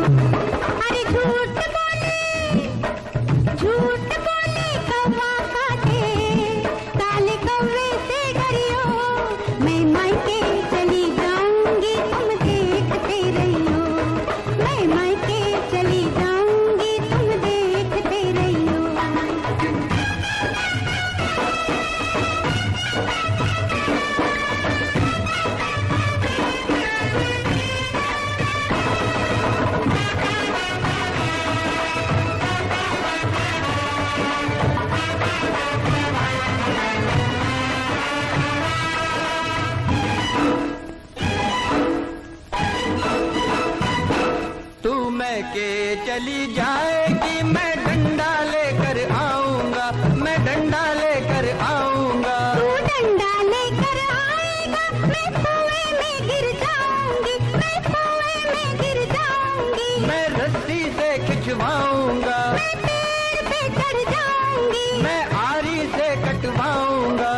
अरे झूठ बोले कौवा काटे, काले कौवे से डरियो, मैं मायके चली जाऊंगी तुम देखते रहियो, मैं मायके चली जाऊंगी तुम देखते रहियो। तू मैके चली जाएगी, मैं डंडा लेकर आऊंगा, मैं डंडा लेकर आऊंगा। तू डंडा लेकर आएगा, मैं कुएं में गिर जाऊंगी, मैं कुएं में गिर जाऊंगी। मैं रस्सी से खिंचवाऊंगा, मैं पेड़ पे चढ़ जाऊंगी, मैं आरी से कटवाऊंगा।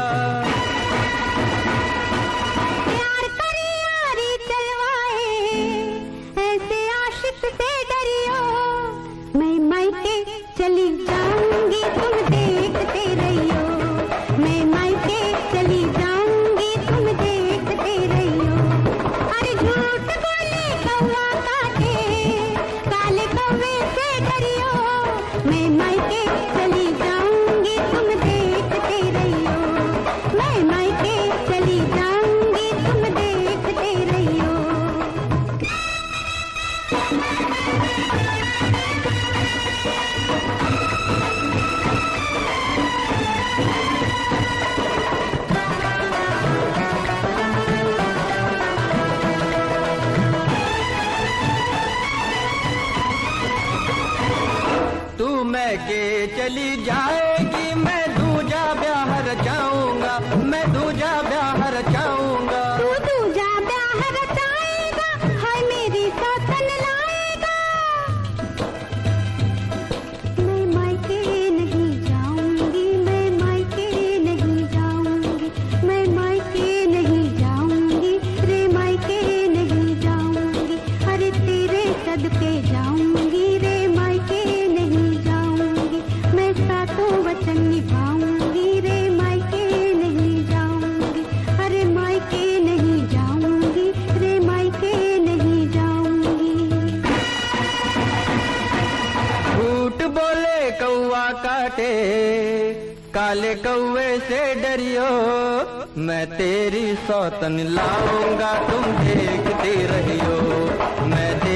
प्यार कर यारी चलवाए, ऐसे आशिक से डरियो, मैं मायके चली जाऊंगी तुम देखते रहियो, मैं मायके चली जाऊंगी तुम देखते रहियो। अरे झूठ बोले कौवा काटे, काले कौवे से डरियो, मैं मायके चली जाऊंगी तुम देखते रहियो, मैं मायके चली जाऊंगी तुम देखते रहियो। तू मैके चली जाएगी, मैं दूजा ब्याह रचाऊंगा, मैं दूजा ब्याह रचाऊंगा। तू दूजा ब्याह रचाएगा, हाय मेरी सौतन लाएगा। मैं मायके नहीं जाऊंगी, मैं मायके नहीं जाऊंगी, मैं मायके नहीं जाऊंगी, रे मायके नहीं जाऊंगी। अरे तेरे सदके जाऊंगी, रे मायके नहीं जाऊंगी, मैं सातों वचन निभाऊंगी, रे मायके नहीं जाऊंगी, अरे मायके नहीं जाऊंगी, रे मायके नहीं जाऊंगी। झूठ बोले कौवा काटे, काले कौवे से डरियो, मैं तेरी सौतन लाऊंगा तुम देखते रहियो, मैं